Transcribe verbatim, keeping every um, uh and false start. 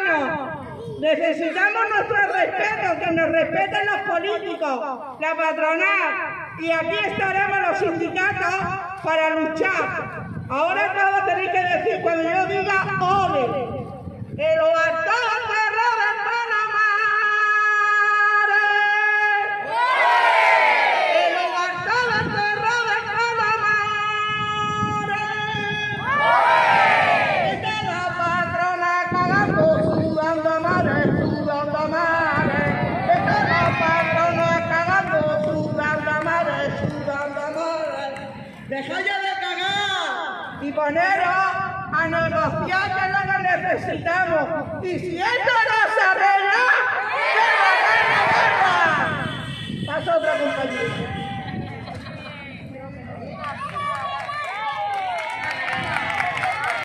ciudadanos. Necesitamos nuestro respeto, que nos respeten los políticos, la patronal. Y aquí estaremos los sindicatos para luchar. Ahora todos tenéis que decir, cuando yo diga ole, el Oartol cerró de Panamá. El Oartol cerró de Panamá. Está la patrona cagando, sudando mares, sudando mares. Está la patrona cagando, sudando mares, sudando mares. Deja ya de cagar y poneros a negociar, que es lo que necesitamos. Y si esto no se arregla, ¡que la guerra, guerra! Paso otra compañera.